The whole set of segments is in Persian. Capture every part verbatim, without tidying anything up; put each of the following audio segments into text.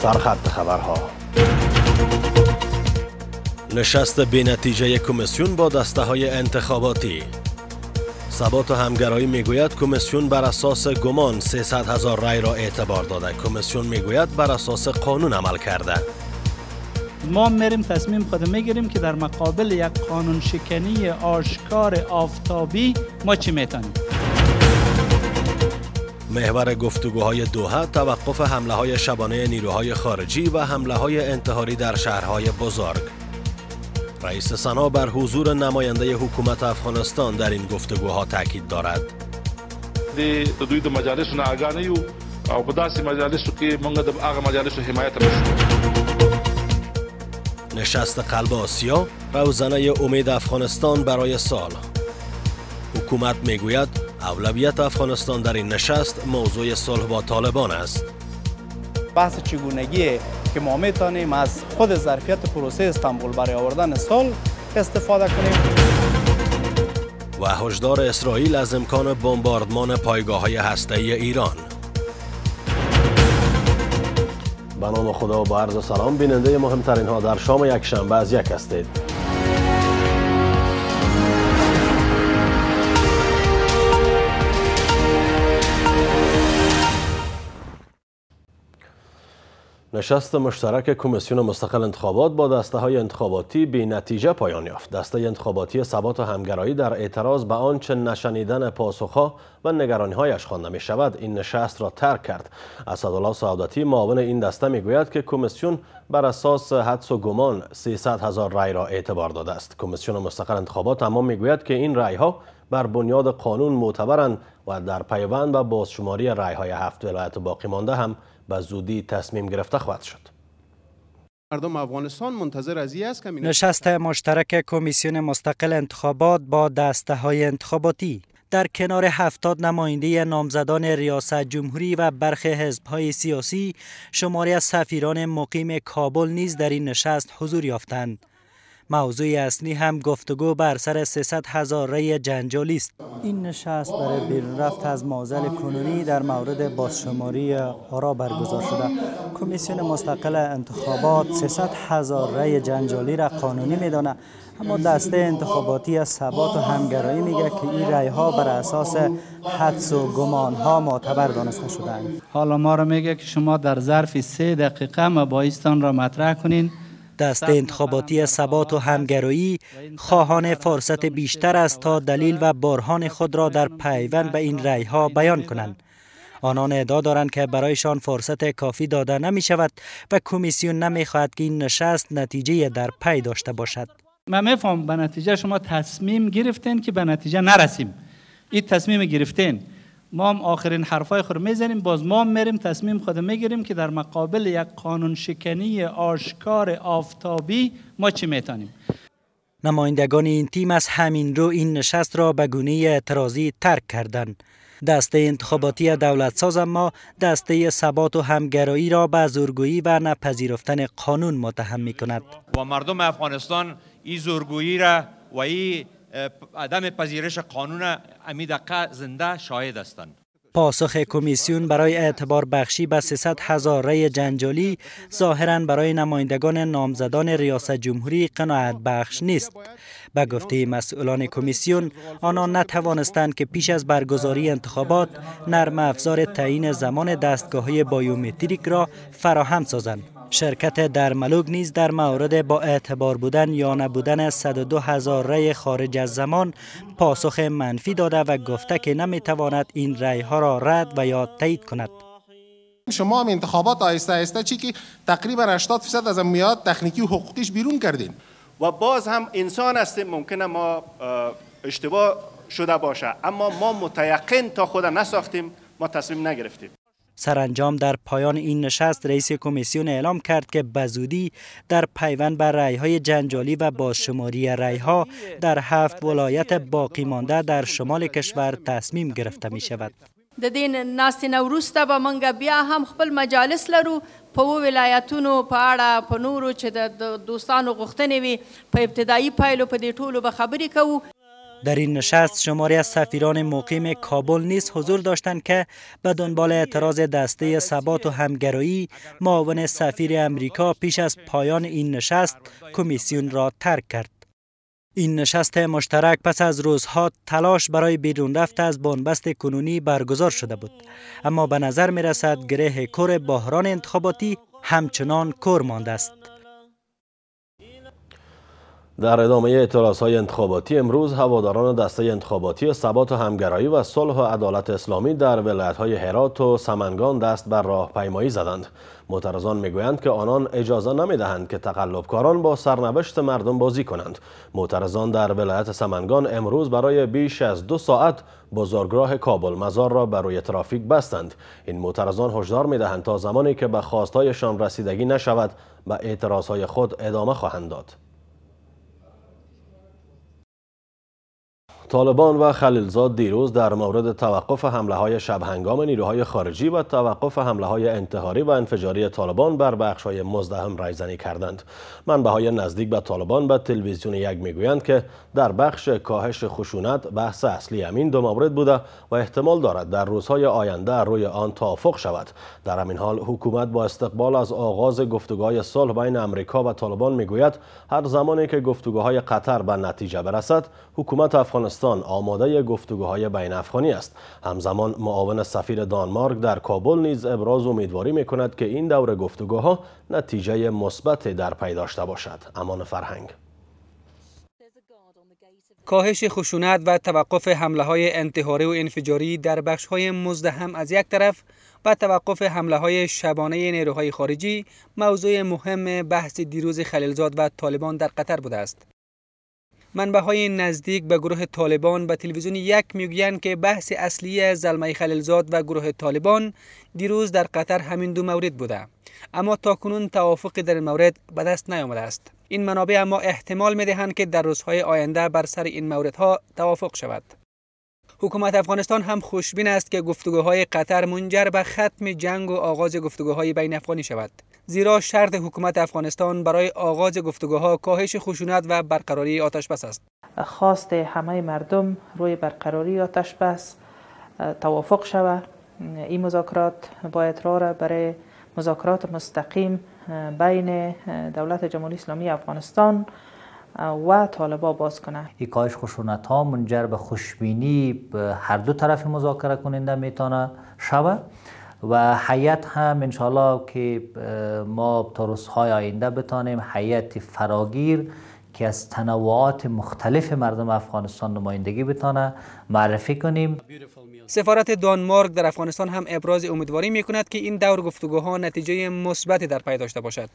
سرخط خبرها. نشست بی‌نتیجه کمیسیون با دسته های انتخاباتی. ثبات و همگرایی میگوید کمیسیون بر اساس گمان سیصد هزار رای را اعتبار داده. کمیسیون میگوید بر اساس قانون عمل کرده. ما میریم تصمیم خود میگیریم که در مقابل یک قانون شکنی آشکار آفتابی ما چی میتونیم. محور گفتگوهای دوحه توقف حمله های شبانه نیروهای خارجی و حمله های انتحاری در شهرهای بزرگ. رئیس سنا بر حضور نماینده حکومت افغانستان در این گفتگوها تاکید دارد. د دوی د مجالسو نه آگاه نه یو او په داسې مجالسو کې موږ د هغه مجالسو حمایت وکړو. نشست قلب آسیا روزنه امید افغانستان برای سال. حکومت میگوید اولویت افغانستان در این نشست موضوع صلح با طالبان است. بحث چگونگی که ما میتونیم از خود ظرفیت پروسه استانبول برای آوردن صلح استفاده کنیم. و هشدار اسرائیل از امکان بمباردمان پایگاه‌های هسته‌ای ایران. به نام خدا و با عرض سلام، بیننده مهمترین ها در شام یک شنبه از یک هستید. نشست مشترک کمیسیون مستقل انتخابات با دسته های انتخاباتی بی نتیجه پایان یافت. دسته انتخاباتی ثبات و همگرایی در اعتراض به آنچه نشنیدن پاسخها و نگرانی‌هایش خوانده می شود این نشست را ترک کرد. اسدالله سعادتی معاون این دسته می گوید که کمیسیون بر اساس حدس و گمان سیصد هزار رای را اعتبار داده است. کمیسیون مستقل انتخابات اما می گوید که این رای ها بر بنیاد قانون معتبرند و در پیوند به بازشماری رای های هفت ولایت باقی مانده هم به زودی تصمیم گرفته خواهد شد. مردم افغانستان منتظر از این است که نشست مشترک کمیسیون مستقل انتخابات با دسته های انتخاباتی در کنار هفتاد نماینده نامزدان ریاست جمهوری و برخی حزب‌های سیاسی، شماری از سفیران مقیم کابل نیز در این نشست حضور یافتند. موضوع اصلی هم گفتگو بر سر سیصد هزار رای جنجالی است. این نشست برای بیرون رفت از معضل کنونی در مورد بازشماری آرا برگزار شده. کمیسیون مستقل انتخابات سیصد هزار رای جنجالی را قانونی می‌داند، اما دسته انتخاباتی از ثبات و همگرایی میگه که این رای ها بر اساس حدس و گمان ها معتبر دانسته شدند. حالا ما را میگه که شما در ظرف سه دقیقه مباحثتان را مطرح کنین. دسته انتخاباتی ثبات و همگرایی خواهان فرصت بیشتر است تا دلیل و برهان خود را در پیوند به این رای ها بیان کنند. آنان ادعا دارند که برایشان فرصت کافی داده نمی شود و کمیسیون نمی خواهد که این نشست نتیجه در پی داشته باشد. من میفهم به نتیجه شما تصمیم گرفتین که به نتیجه نرسیم. این تصمیم گرفتین. ما هم آخرین حرفای خود میزنیم، باز ما میریم تصمیم خود میگیریم که در مقابل یک قانون شکنی آشکار آفتابی ما چی میتونیم. نمایندگان این تیم از همین رو این نشست را به گونه اعتراضی ترک کردند. دسته انتخاباتی دولت ساز اما دسته ثبات و همگرایی را به زورگویی و نپذیرفتن قانون متهم می کند. و مردم افغانستان این زورگویی را و این عدم پذیرش قانون امیدقه زنده شاهد هستند. پاسخ کمیسیون برای اعتبار بخشی به سیصد هزار رای جنجالی ظاهراً برای نمایندگان نامزدان ریاست جمهوری قناعت بخش نیست. به گفته مسئولان کمیسیون، آنان نتوانستند که پیش از برگزاری انتخابات نرم افزار تعیین زمان دستگاه‌های بایومتریک را فراهم سازند. شرکت در ملوگ نیز در مورد با اعتبار بودن یا نبودن صد و دو هزار رای خارج از زمان پاسخ منفی داده و گفته که نمیتواند این رای ها را رد و یا تایید کند. شما هم انتخابات آهسته آهسته چی که تقریبا هشتاد درصد از امنیات تکنیکی و حقوقیش بیرون کردین و باز هم انسان هستیم، ممکنه ما اشتباه شده باشه، اما ما متیقن تا خود نساختیم، ما تصمیم نگرفتیم. سرانجام در پایان این نشست رئیس کمیسیون اعلام کرد که بزودی در پیوند بر رای‌های جنجالی و بازشماری رای‌ها در هفت ولایت باقی مانده در شمال کشور تصمیم گرفته می شود. د دې ناستې نه وروسته به موږ بیا هم خپل مجالس لرو په ولایتونو په اړه په نورو چې د دوستانو غوښتنې وي په ابتدایي پایلو په دې ټولو به خبرې کوو. در این نشست شماری از سفیران مقیم کابل نیز حضور داشتند که به دنبال اعتراض دسته ثبات و همگرایی معاون سفیر امریکا پیش از پایان این نشست کمیسیون را ترک کرد. این نشست مشترک پس از روزها تلاش برای بیرون رفت از بنبست کنونی برگزار شده بود، اما به نظر می رسد گره کور بحران انتخاباتی همچنان کور مانده است. در ادامه اعتراضهای انتخاباتی امروز هواداران دسته انتخاباتی ثبات و همگرایی و صلح و عدالت اسلامی در ولایت‌های هرات و سمنگان دست بر راهپیمایی زدند. معترضان میگویند که آنان اجازه نمیدهند که تقلبکاران با سرنوشت مردم بازی کنند. معترضان در ولایت سمنگان امروز برای بیش از دو ساعت بزرگراه کابل مزار را بر روی ترافیک بستند. این معترضان هشدار میدهند تا زمانی که به خواستهایشان رسیدگی نشود به اعتراضهای خود ادامه خواهند داد. طالبان و خلیلزاد دیروز در مورد توقف حمله های شب هنگام نیروهای خارجی و توقف حمله های انتحاری و انفجاری طالبان بر بخش های مزدحم رایزنی کردند. منبع‌های نزدیک به طالبان به تلویزیون یک میگویند که در بخش کاهش خشونت بحث اصلی همین دو مورد بوده و احتمال دارد در روزهای آینده روی آن توافق شود. در همین حال حکومت با استقبال از آغاز گفتگوهای صلح بین امریکا و طالبان میگوید هر زمانی که گفتگوهای قطر به نتیجه برسد حکومت افغانستان آماده گفتگوهای بین افغانی است. همزمان معاون سفیر دانمارک در کابل نیز ابراز امیدواری میکند که این دور گفتگوها نتیجه مثبت در پی داشته باشد. امان فرهنگ. کاهش خشونت و توقف حمله های انتحاری و انفجاری در بخش های مزدحم از یک طرف و توقف حمله های شبانه نیروهای خارجی موضوع مهم بحث دیروز خلیلزاد و طالبان در قطر بوده است. منبع‌های نزدیک به گروه طالبان به تلویزیون یک میگویند که بحث اصلی زلمه خلیلزاد و گروه طالبان دیروز در قطر همین دو مورد بوده، اما تاکنون توافقی در این مورد به دست نیامده است. این منابع اما احتمال میدهند که در روزهای آینده بر سر این موردها توافق شود. حکومت افغانستان هم خوشبین است که گفتگوهای قطر منجر به ختم جنگ و آغاز گفتگوهای بین افغانی شود، زیرا شرط حکومت افغانستان برای آغاز گفتگوها کاهش خشونت و برقراری آتش بس است. خواست همه مردم روی برقراری آتش بس توافق شود. این مذاکرات باید راه را برای مذاکرات مستقیم بین دولت جمهوری اسلامی افغانستان و طالبان باز کنه. این کاهش خشونت ها منجر به خوشبینی به هر دو طرف مذاکره کننده میتونه شود و هیئت هم انشالله که ما تا روزهای آینده بتانیم هیئت فراگیر که از تنوعات مختلف مردم افغانستان نمایندگی بتانه معرفی کنیم. سفارت دانمارک در افغانستان هم ابراز امیدواری میکند که این دور گفتگوها نتیجه مثبتی در پی داشته باشد.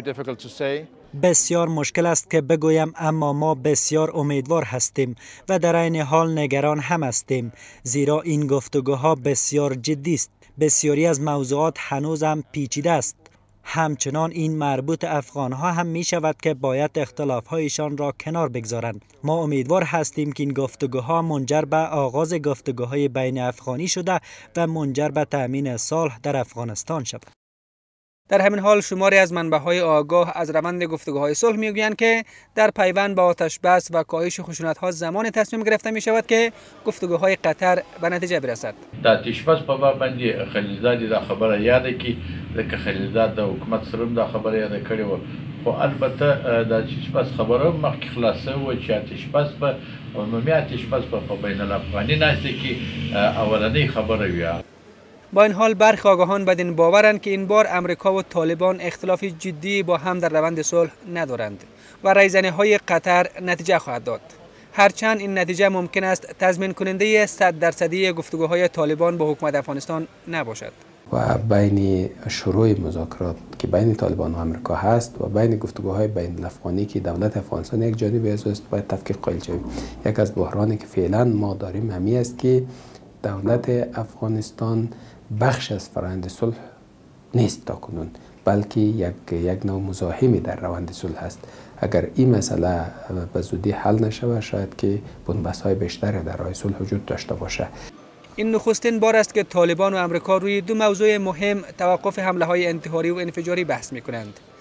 بسیار مشکل است که بگویم، اما ما بسیار امیدوار هستیم و در عین حال نگران هم هستیم، زیرا این گفتگوها بسیار جدی است. بسیاری از موضوعات هنوز هم پیچیده است. همچنان این مربوط افغانها هم می شود که باید اختلافهایشان را کنار بگذارند. ما امیدوار هستیم که این گفتگوها منجر به آغاز گفتگوهای بین افغانی شده و منجر به تأمین صلح در افغانستان شود. در همین حال شماری از منبع‌های آگاه از روند گفتگوهای صلح میگویند که در پیوند به آتش بس و کاهش خشونت‌ها زمان تصمیم گرفته می شود که گفتگوهای قطر به نتیجه برسد. د آتش بس په باب باندې خلیلزاد دا خبره یاد کی ځکه خلیلزاد د حکومت سره دا خبره یاد کړې و، خو البته د آتش بس خبره مخکې خلاصه و چې آتش بس په عمومي آتش بس په بین الافغاني ناسته کې اولنۍ خبره وي. با این حال برخی آگاهان بدین باورند که این بار امریکا و طالبان اختلاف جدی با هم در روند صلح ندارند و رایزنی‌های قطر نتیجه خواهد داد. هرچند این نتیجه ممکن است تضمین کننده صد درصدی گفتگوهای طالبان با حکومت افغانستان نباشد. و بین شروع مذاکرات که بین طالبان و امریکا هست و بین گفتگوهای بین الافغانی که دولت افغانستان یک جانبه است باید تفکیک قائل شویم. یک از بحرانی که فعلا ما داریم همی است که دولت افغانستان بخش از فرآیند صلح نیست تاکنون، بلکه یک یک نوع مزاحمی در روند صلح است. اگر این مسئله به زودی حل نشود شاید که بنبست‌های بیشتری در راه صلح وجود داشته باشه. این نخستین بار است که طالبان و امریکا روی دو موضوع مهم توقف حمله های انتحاری و انفجاری بحث می کنند.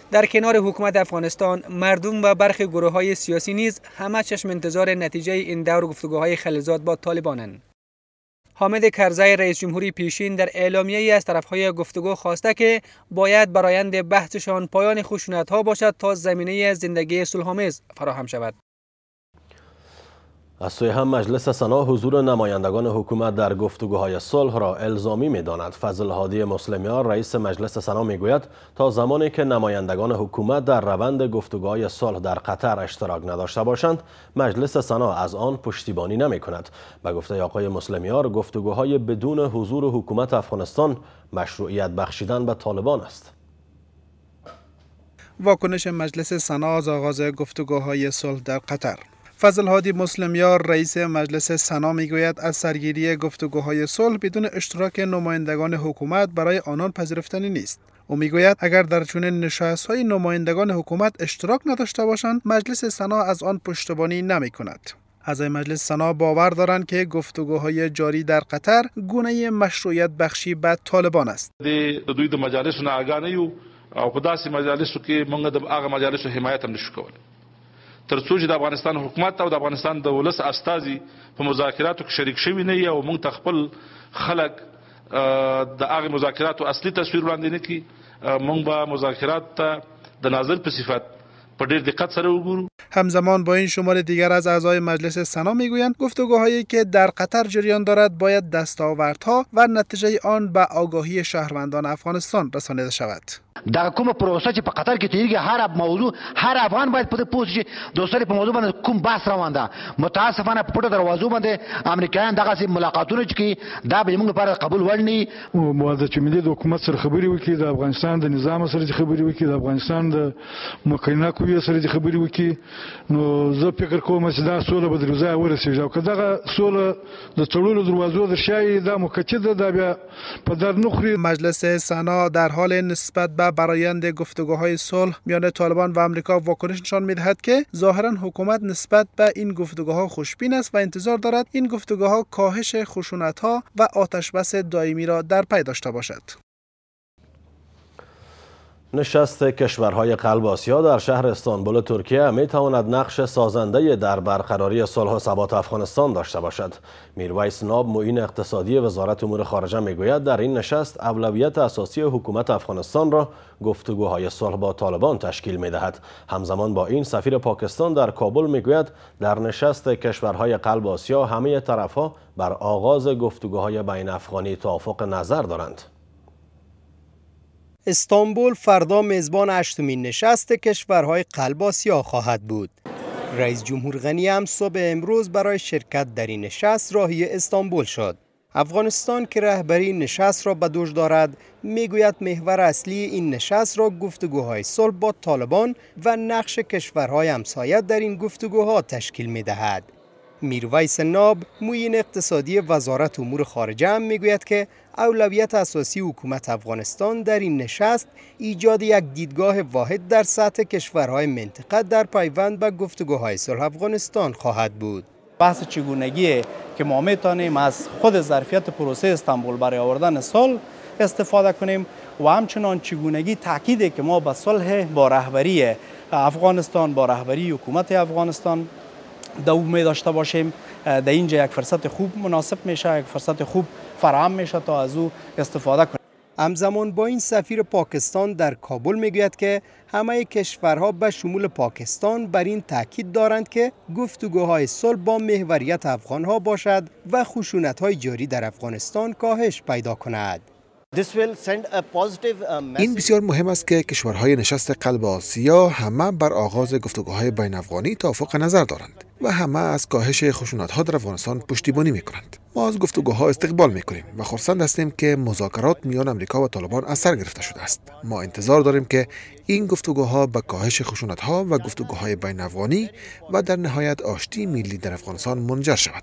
در کنار حکومت افغانستان، مردم و برخی گروه‌های سیاسی نیز همه چشم انتظار نتیجه این دور گفتگوهای خلیلزاد با طالبانند. حامد کرزی رئیس جمهوری پیشین در اعلامیه‌ای از طرف‌های گفتگو خواسته که باید برآیند بحثشان پایان خشونت‌ها باشد تا زمینه زندگی صلح‌آمیز فراهم شود. از سوی هم مجلس سنا حضور نمایندگان حکومت در گفتگوهای صلح را الزامی می‌داند. فضل هادی مسلمیار رئیس مجلس سنا میگوید تا زمانی که نمایندگان حکومت در روند گفتگوهای صلح در قطر اشتراک نداشته باشند، مجلس سنا از آن پشتیبانی نمی‌کند. به گفته آقای مسلمیار، گفتگوهای بدون حضور حکومت افغانستان مشروعیت بخشیدن به طالبان است. واکنش مجلس سنا از آغاز گفتگوهای صلح در قطر. فضل هادی مسلمیار رئیس مجلس سنا میگوید از سرگیری گفتگوهای صلح بدون اشتراک نمایندگان حکومت برای آنان پذیرفتنی نیست. او میگوید اگر در چنین نشست‌های نمایندگان حکومت اشتراک نداشته باشند، مجلس سنا از آن پشتیبانی نمی‌کند. اعضای مجلس سنا باور دارند که گفتگوهای جاری در قطر گونه مشروعیت بخشی به طالبان است. دوی د مجالسو نه آګاه نه یو او په داسې مجالسو کې موږ د هغه مجالسو حمایت هم نشو کولی. تر څو چې د افغانستان حکومت او د افغانستان د ولس استازي په مذاکراتو کې شریک شوي نه او موږ ته خپل خلک د هغه مذاکراتو اصلي تصویر وړاندې نه کړي، موږ به مذاکرات ته د ناظر په صفت په ډېر دقت سره وګورو. همزمان با این شمار دیگر از اعضای مجلس سنا میگویند گفتگوهایی که در قطر جریان دارد باید دستاوردها و نتیجه آن به آگاهی شهروندان افغانستان رسانیده شود. دا کومه پروسه چې په قطر کې تیریږي، هر موضوع هر افغان باید په دې پوه شي دوستانه په موضوع باندې کوم بحث روان ده. متاسفانه په پټو دروازو باندې امریکایان دغه ملاقاتونه چې دا به موږ لپاره قبول وړ نه وي. موازه چې ملي حکومت سره خبرې وکړي، د افغانستان د نظام سره خبرې وکړي، د افغانستان د مقننه قوې سره خبرې وکړي، نو زه فکر کوم چې دا سوله به در ځای ورسیږي. او که دغه سوله د تړلو دروازو در شای دا مکچد ده بیا په در نخري. مجلس سنا در حال نسبت به برآیند گفتگوهای صلح میان طالبان و آمریکا واکنش نشان می‌دهد که ظاهراً حکومت نسبت به این گفتگوها خوشبین است و انتظار دارد این گفتگوها کاهش خشونت‌ها و آتشبس دائمی را در پی داشته باشد. نشست کشورهای قلب آسیا در شهر استانبول ترکیه می تواند نقش سازنده در برقراری صلح و ثبات افغانستان داشته باشد. میرویس ناب معین اقتصادی وزارت امور خارجه میگوید در این نشست اولویت اساسی حکومت افغانستان را گفتگوهای صلح با طالبان تشکیل میدهد. همزمان با این سفیر پاکستان در کابل میگوید در نشست کشورهای قلب آسیا همه طرفها بر آغاز گفتگوهای بین افغانی توافق نظر دارند. استانبول فردا میزبان هشتمین نشست کشورهای قلب آسیا خواهد بود. رئیس جمهور غنی هم صبح امروز برای شرکت در این نشست راهی استانبول شد. افغانستان که رهبری نشست را به دوش دارد میگوید محور اصلی این نشست را گفتگوهای صلح با طالبان و نقش کشورهای همسایه در این گفتگوها تشکیل میدهد. میرویس ناب معین اقتصادی وزارت امور خارجه هم میگوید که اولویت اساسی حکومت افغانستان در این نشست ایجاد یک دیدگاه واحد در سطح کشورهای منطقه در پیوند به گفتگوهای صلح افغانستان خواهد بود. بحث چگونگی که ما میتونیم از خود ظرفیت پروسه استانبول برای آوردن صلح استفاده کنیم و همچنان چگونگی تاکیدی که ما به صلح با رهبری افغانستان، با رهبری حکومت افغانستان دوام داشته باشیم. در اینجا یک فرصت خوب مناسب میشه، یک فرصت خوب فراهم میشه تا از او استفاده کنیم. همزمان با این سفیر پاکستان در کابل میگوید که همه کشورها به شمول پاکستان بر این تاکید دارند که گفتگوهای صلح با محوریت افغانها باشد و خشونت‌های جاری در افغانستان کاهش پیدا کند. این بسیار مهم است که کشورهای نشست قلب آسیا همه بر آغاز گفتگوهای بین افغانی توافق نظر دارند و همه از کاهش خشونت‌ها در افغانستان پشتیبانی می‌کنند. ما از گفتگوها استقبال می‌کنیم و خرسند هستیم که مذاکرات میان آمریکا و طالبان از سر گرفته شده است. ما انتظار داریم که این گفتگوها به کاهش خشونت‌ها و گفتگوهای بین افغانی و در نهایت آشتی ملی در افغانستان منجر شود.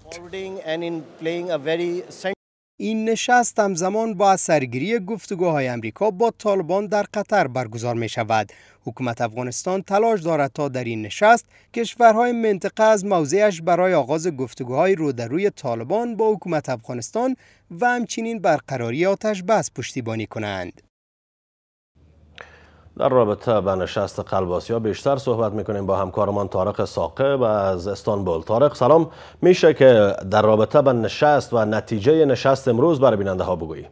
این نشست همزمان با سرگیری گفتگوهای امریکا با طالبان در قطر برگزار می شود. حکومت افغانستان تلاش دارد تا در این نشست کشورهای منطقه از موضعش برای آغاز گفتگوهای رو در روی طالبان با حکومت افغانستان و همچنین برقراری آتش بس پشتیبانی کنند. در رابطه با نشست قلب آسیا بیشتر صحبت میکنیم با همکارمان طارق ثاقب از استانبول. طارق سلام، میشه که در رابطه با نشست و نتیجه نشست امروز برای بیننده ها بگویی؟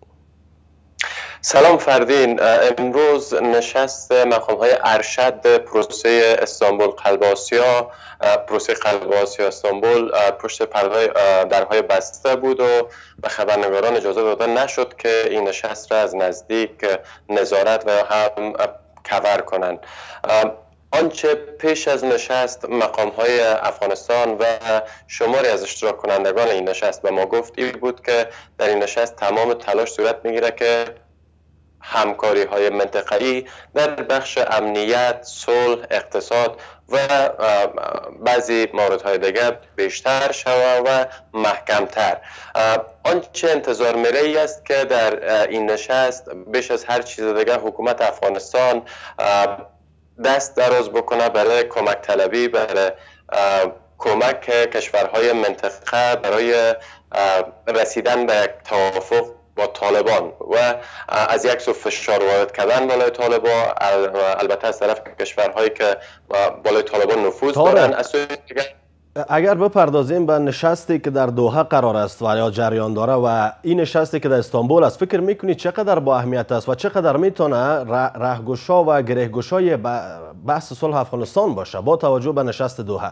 سلام فردین، امروز نشست مقام های ارشد پروسه استانبول قلب آسیا پروسه قلب آسیا استانبول پشت پرده درهای بسته بود و به خبرنگاران اجازه داده نشد که این نشست را از نزدیک نظارت و هم کور کنند. آنچه پیش از نشست مقام های افغانستان و شماری از اشتراک کنندگان این نشست به ما گفت این بود که در این نشست تمام تلاش صورت میگیره که همکاری های منطقه‌ای در بخش امنیت، صلح، اقتصاد و بعضی موردهای دیگر بیشتر شود و محکمتر. آنچه انتظار میره ای است که در این نشست بیش از هر چیز دیگر حکومت افغانستان دست دراز بکنه برای کمک طلبی، برای کمک کشورهای منطقه برای رسیدن به یک توافق با طالبان و از یک سو فشار وارد کردن بالای طالبان، البته از طرف کشورهایی که بالای طالبان نفوذ دارن. اگر بپردازیم به نشستی که در دوحه قرار است و یا جریان داره و این نشستی که در استانبول است، فکر میکنید چقدر با اهمیت است و چقدر میتونه راهگشا و گرهگشای بحث صلح افغانستان باشه با توجه به نشست دوحه؟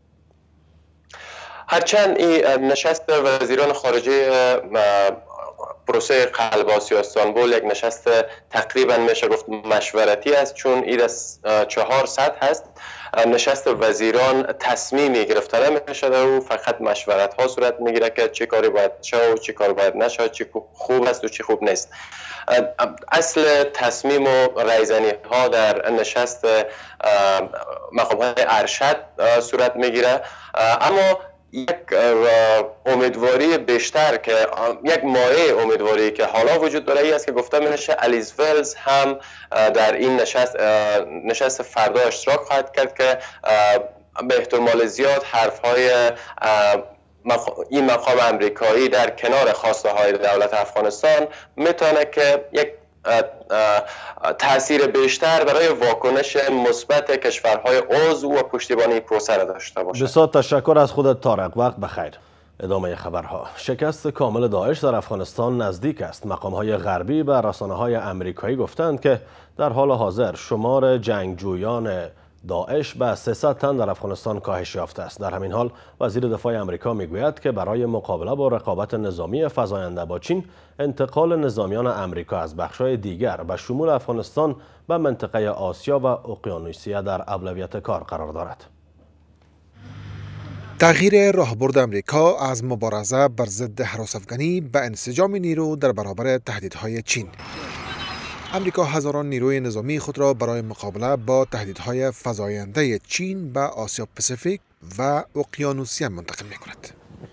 هرچند این نشست وزیران خارجه پروسه قلب آسیا استانبول یک نشست تقریبا میشه گفت مشورتی است، چون این از چهار سطح هست. نشست وزیران تصمیمی گرفته نمیشه و فقط مشورت ها صورت میگیره که چه کاری باید شه و چه کار باید نشه، چی خوب است و چی خوب نیست. اصل تصمیم و رایزنی ها در نشست مقام های ارشد صورت میگیره، اما یک امیدواری بیشتر که یک مایه امیدواری که حالا وجود داره ای است که گفته میشه الیز ولز هم در این نشست نشست فردا اشتراک خواهد کرد که به احتمال زیاد حرفهای این مقام امریکایی در کنار خواسته های دولت افغانستان میتونه که یک تأثیر بیشتر برای واکنش مثبت کشورهای عضو و پشتیبانی پروسه را داشته باشد. بسیار تشکر از خودت طارق. وقت بخیر. ادامه خبرها. شکست کامل داعش در افغانستان نزدیک است. مقام‌های غربی و رسانه‌های آمریکایی گفتند که در حال حاضر شمار جنگجویان داعش به سیصد تن در افغانستان کاهش یافته است. در همین حال وزیر دفاع آمریکا میگوید که برای مقابله با رقابت نظامی فزاینده با چین، انتقال نظامیان آمریکا از بخش‌های دیگر به شمول افغانستان به منطقه آسیا و اقیانوسیه در اولویت کار قرار دارد. تغییر راهبرد آمریکا از مبارزه بر ضد هراس افغانی به انسجام نیرو در برابر تهدیدهای چین. امریکا هزاران نیروی نظامی خود را برای مقابله با تهدیدهای فزاینده چین به آسیا پاسیفیک و اقیانوسیه منتقل می کند.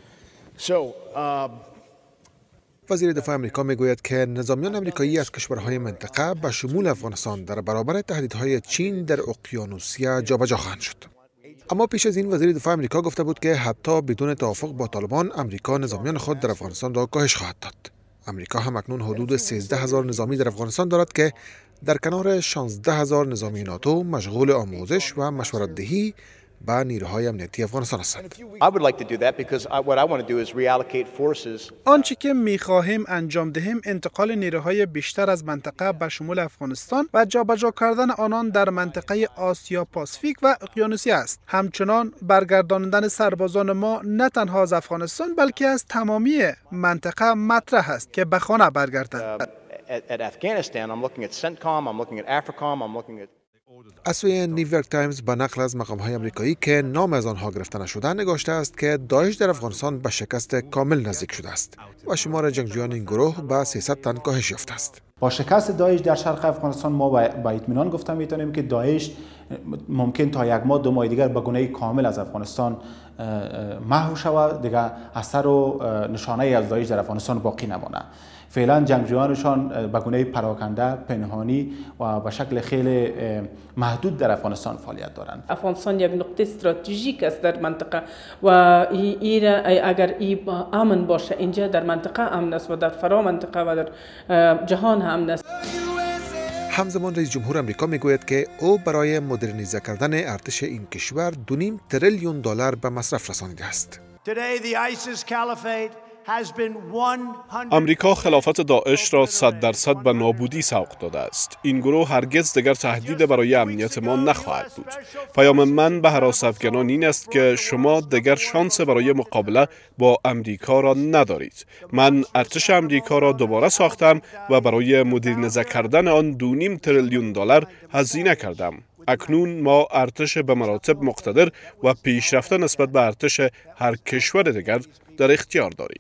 وزیر دفاع امریکا می گوید که نظامیان امریکایی از کشورهای منطقه به شمول افغانستان در برابر تهدیدهای چین در اقیانوسیه جابجا خواهند شد. اما پیش از این وزیر دفاع امریکا گفته بود که حتی بدون توافق با طالبان، امریکا نظامیان خود در افغانستان را کاهش خواهد داد. امریکا هم اکنون حدود سیزده هزار نظامی در افغانستان دارد که در کنار شانزده هزار نظامی ناتو مشغول آموزش و مشورت دهی به نیروهای امنیتی افغانستان هستند. آنچه که می‌خواهیم انجام دهیم انتقال نیروهای بیشتر از منطقه به شمول افغانستان و جابجا کردن آنان در منطقه آسیا پاسیفیک و اقیانوسیه است. همچنان برگرداندن سربازان ما نه تنها از افغانستان بلکه از تمامی منطقه مطرح است که به خانه برگردند. از سوی نیویورک تایمز با نقل از مقام‌های آمریکایی که نام از آنها گرفته نشده نگاشته است که داعش در افغانستان به شکست کامل نزدیک شده است و شمار جنگجویان این گروه به سیصد تن کاهش یافته است. با شکست داعش در شرق افغانستان ما با اطمینان گفته میتونیم که داعش ممکن تا یک ماه دو ماه دیگر به گونه کامل از افغانستان محو شود، دیگر اثر و نشانه از داعش در افغانستان باقی نمانه. فعلا جنگجویانشان به گونه پراکنده، پنهانی و به شکل خیلی محدود در افغانستان فعالیت دارند. افغانستان یک نقطه استراتژیک است در منطقه و این اگر این امن باشه، اینجا در منطقه امن است و در فرا منطقه و در جهان امن است. همزمان رئیس جمهور امریکا میگوید که او برای مدرنیزه کردن ارتش این کشور دو نیم تریلیون دلار به مصرف رسانیده است. امریکا خلافت داعش را صد درصد به نابودی سوق داده است. این گروه هرگز دیگر تهدید برای امنیت ما نخواهد بود. پیام من به هراس افغانان این است که شما دیگر شانس برای مقابله با امریکا را ندارید. من ارتش امریکا را دوباره ساختم و برای مدرنیزه کردن آن دو نیم تریلیون دلار هزینه کردم. اکنون ما ارتش به مراتب مقتدر و پیشرفته نسبت به ارتش هر کشور دیگر در اختیار داریم.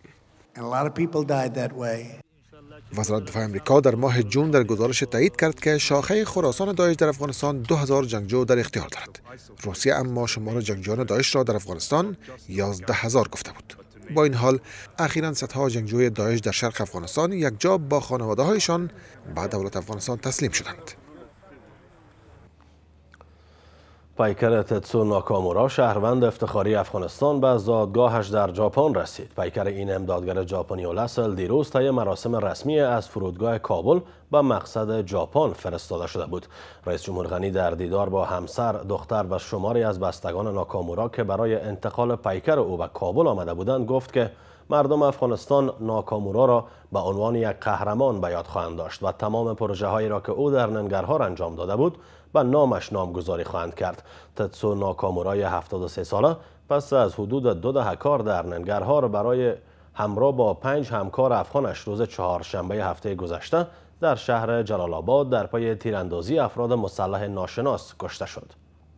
وزارت دفاع امریکا در ماه جون در گزارش تایید کرد که شاخه خراسان داعش در افغانستان دو هزار جنگجو در اختیار دارد. روسیه اما شمار جنگجویان داعش را در افغانستان یازده هزار گفته بود. با این حال اخیراً صدها جنگجوی داعش در شرق افغانستان یکجا با خانواده هایشان به دولت افغانستان تسلیم شدند. پیکر تتسو ناکامورا شهروند افتخاری افغانستان به زادگاهش در ژاپن رسید. پیکر این امدادگر ژاپنی الاصل دیروز طی مراسم رسمی از فرودگاه کابل به مقصد ژاپن فرستاده شده بود. رئیس جمهور غنی در دیدار با همسر، دختر و شماری از بستگان ناکامورا که برای انتقال پیکر او به کابل آمده بودند گفت که مردم افغانستان ناکامورا را به عنوان یک قهرمان به یاد خواهند داشت و تمام پروژه هایی را که او در ننگرهار انجام داده بود به نامش نامگذاری خواهند کرد. تتسو ناکامورای هفتاد و سه ساله پس از حدود دو دهه کار در ننگرهار برای همراه با پنج همکار افغانش روز چهارشنبه هفته گذشته در شهر جلال آباد در پی تیراندازی افراد مسلح ناشناس کشته شد.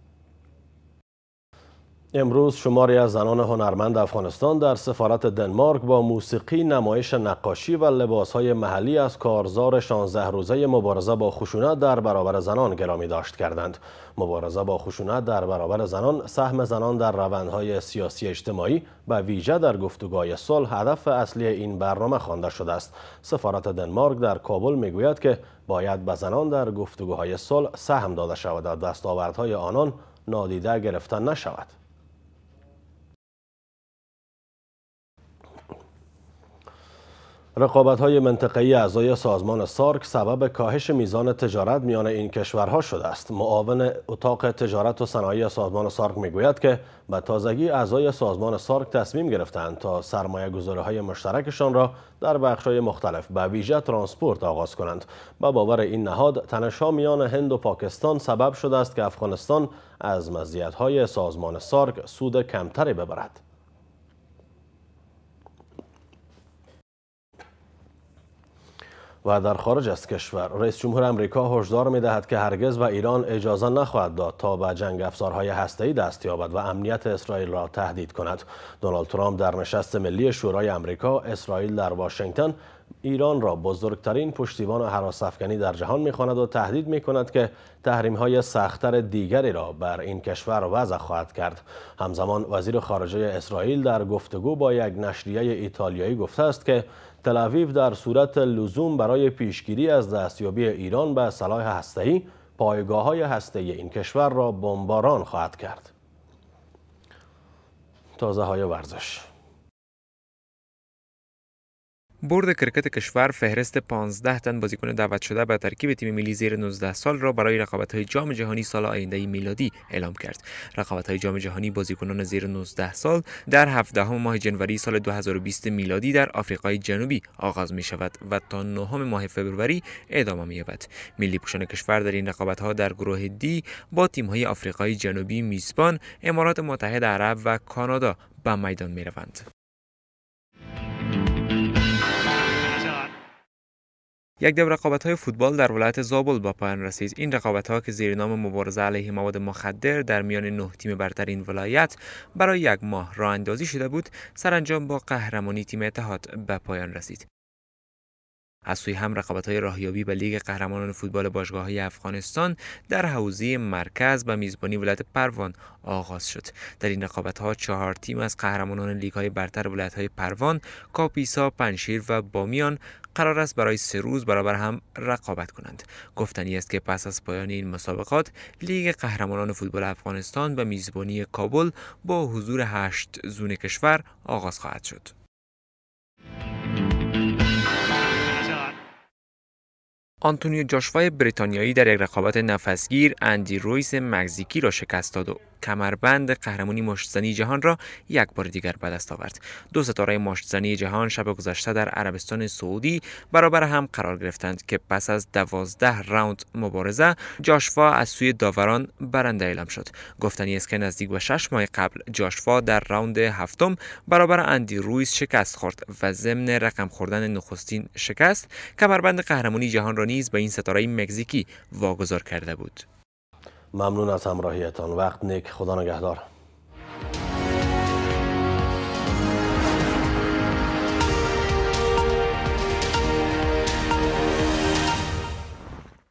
امروز شماری از زنان هنرمند افغانستان در سفارت دنمارک با موسیقی، نمایش نقاشی و لباسهای محلی از کارزار شانزده روزه مبارزه با خشونت در برابر زنان گرامی داشت کردند. مبارزه با خشونت در برابر زنان، سهم زنان در روندهای سیاسی اجتماعی و ویژه در گفتگوهای صلح هدف اصلی این برنامه خوانده شده است. سفارت دنمارک در کابل میگوید که باید به زنان در گفتگوهای صلح سهم داده شود و دستاوردهای آنان نادیده گرفته نشود. رقابت‌های منطقه‌ای اعضای سازمان سارک سبب کاهش میزان تجارت میان این کشورها شده است. معاون اتاق تجارت و صنایع سازمان سارک میگوید که به تازگی اعضای سازمان سارک تصمیم گرفتند تا سرمایه‌گذاری‌های مشترکشان را در بخش‌های مختلف به ویژه ترانسپورت آغاز کنند. با باور این نهاد، تنش‌ها میان هند و پاکستان سبب شده است که افغانستان از مزیت‌های سازمان سارک سود کمتری ببرد. و در خارج از کشور، رئیس جمهور امریکا هشدار می‌دهد که هرگز به ایران اجازه نخواهد داد تا به جنگ افزارهای هسته‌ای دست یابد و امنیت اسرائیل را تهدید کند. دونالد ترامپ در نشست ملی شورای امریکا، اسرائیل در واشنگتن ایران را بزرگترین پشتیبان هراس‌افکنی در جهان می‌خواند و تهدید می‌کند که تحریم‌های سخت‌تر دیگری را بر این کشور وضع خواهد کرد. همزمان وزیر خارجه اسرائیل در گفتگو با یک نشریه ایتالیایی گفته است که تل آویو در صورت لزوم برای پیشگیری از دستیابی ایران به سلاح هسته‌ای پایگاه‌های هسته‌ای این کشور را بمباران خواهد کرد. تازه‌های ورزش. بورد کرکت کشور فهرست پانزده تن بازیکن دعوت شده به ترکیب تیم ملی زیر نوزده سال را برای رقابت‌های جام جهانی سال آینده میلادی اعلام کرد. رقابت‌های جام جهانی بازیکنان زیر نوزده سال در هفدهم ماه جنوری سال دو هزار و بیست میلادی در آفریقای جنوبی آغاز می شود و تا نهم ماه فوریه ادامه می یابد. ملی پوشان کشور در این رقابت‌ها در گروه دی با تیم‌های آفریقای جنوبی میزبان، امارات متحده عرب و کانادا به میدان می روند. یک دور رقابت‌های فوتبال در ولایت زابل با پایان رسید. این رقابت‌ها که زیر نام مبارزه علیه مواد مخدر در میان نه تیم برتر این ولایت برای یک ماه راه اندازی شده بود، سرانجام با قهرمانی تیم اتحاد به پایان رسید. از سوی هم رقابت‌های راهیابی به لیگ قهرمانان فوتبال باشگاه‌های افغانستان در حوزه مرکز به میزبانی ولایت پروان آغاز شد. در این رقابت‌ها چهار تیم از قهرمانان لیگ‌های برتر ولایت‌های پروان، کاپیسا، پنجشیر و بامیان قرار است برای سه روز برابر هم رقابت کنند. گفتنی است که پس از پایان این مسابقات، لیگ قهرمانان فوتبال افغانستان به میزبانی کابل با حضور هشت زون کشور آغاز خواهد شد. آنتونیو جاشوای بریتانیایی در یک رقابت نفسگیر اندی رویس مکزیکی را شکست داد و کمربند قهرمانی مشت‌زنی جهان را یک بار دیگر به دست آورد. دو ستاره مشت‌زنی جهان شب گذشته در عربستان سعودی برابر هم قرار گرفتند که پس از دوازده راوند مبارزه جاشوا از سوی داوران برنده اعلام شد. گفتنی است که نزدیک به شش ماه قبل جاشوا در راوند هفتم برابر اندی رویس شکست خورد و ضمن رقم خوردن نخستین شکست کمربند قهرمانی جهان را نیز به این ستاره مکزیکی واگذار کرده بود. ممنون از همراهیتان. وقت نیک. خدا نگهدار.